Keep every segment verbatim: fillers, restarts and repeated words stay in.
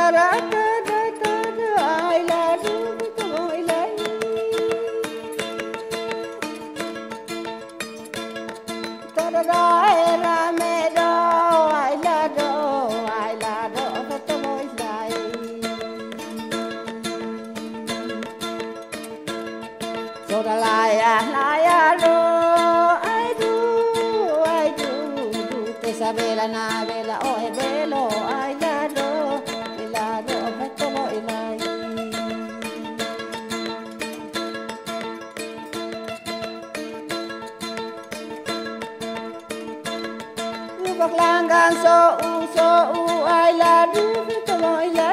Vela na vela oi velo ai la do la do fatto voi lai u bak langan so u so u ai la do fatto voi lai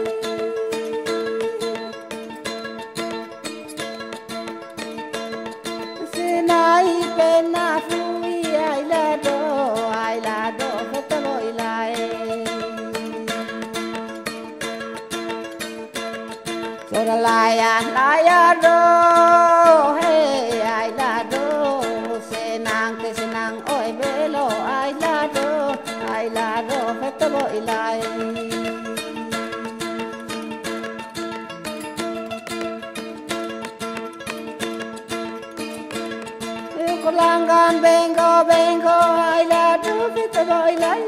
sinai pena fui ai la do ai la do fatto voi lai sora lai a lai a do hey ai la do senang te senang oi velo ai la do ai la do fatto voi lai Langgan bengo bengo ai la do fatto voi lai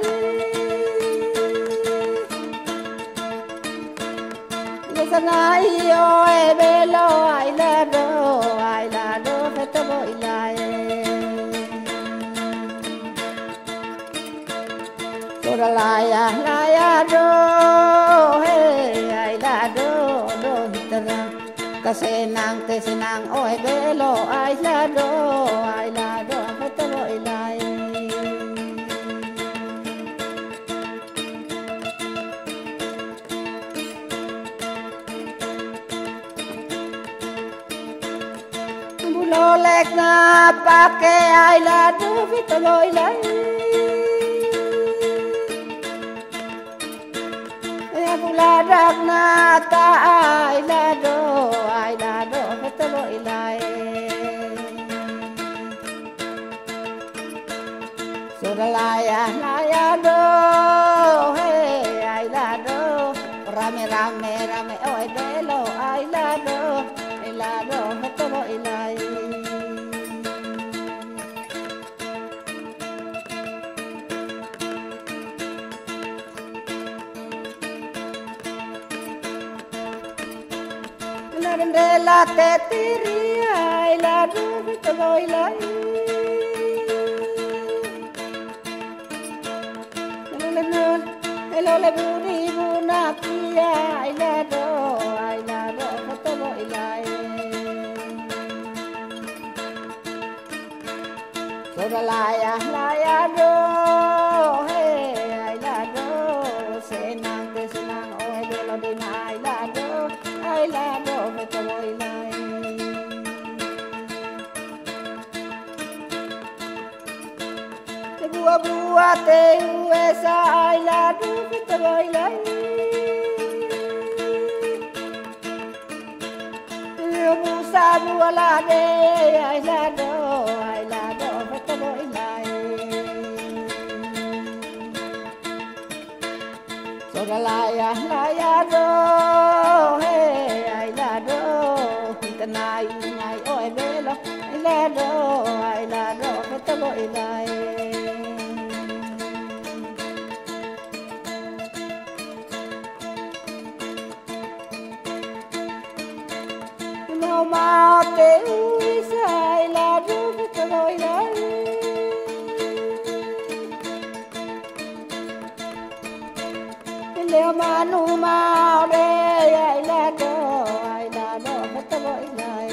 le sanai io e bello ai la do ai la do fatto voi lai ora lai a lai a do hey ai la do do hitara kasenang te senang oi bello ai la do ai la do fatto voi lai bulo lek na pake ai la do fatto voi lai e bula dak na ta ai la do ai la do fatto voi lai sora lai a lai a do hey ai la do rame rame rame oi bello ai la do ai la do fatto voi lai la te tiri ai la do fatto voi lai hello le buri buna pia ai la do ai la do fatto voi lai sora lai a lai a do hey ai la do senang te senang oi bello di ai la do ai la do fatto voi lai bua bua te uesa ai la do fatto voi lai io busa bua la de ai la do ai la do fatto voi lai sora lai a lai a do hey ai la do tanai nai oi velo ai la do ai la do fatto voi lai ma te uisa ai la do fatto voi lai leo manu ma re ai la do ai la do fatto voi lai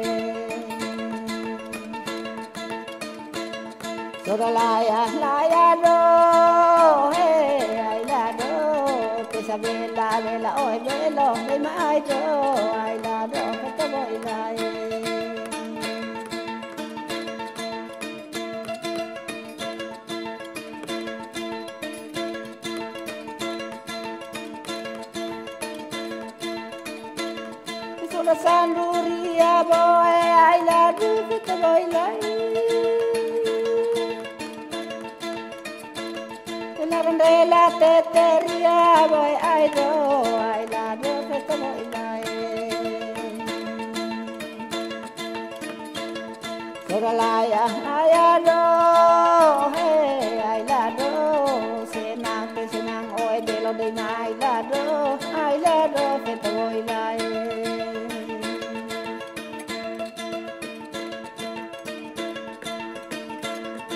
sora lai a lai a do hey ai la do che sa bella bella oi bello e mai do ai la do fatto voi lai sono sanduria boe ai la do fatto voi lai narandela teteria boy ai do ai la do feto boy lai sora la ya ya do hey ai la do se nang te se nang oi de lo de nai la do ai la do feto boy lai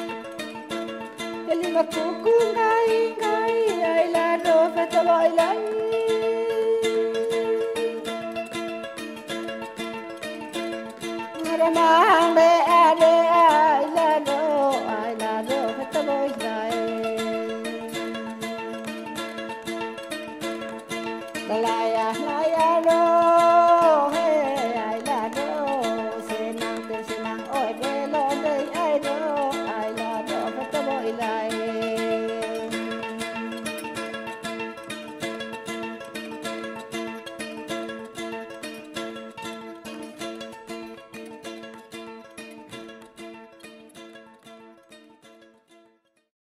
Lima kuku ngai ngai ai la do feto boy lai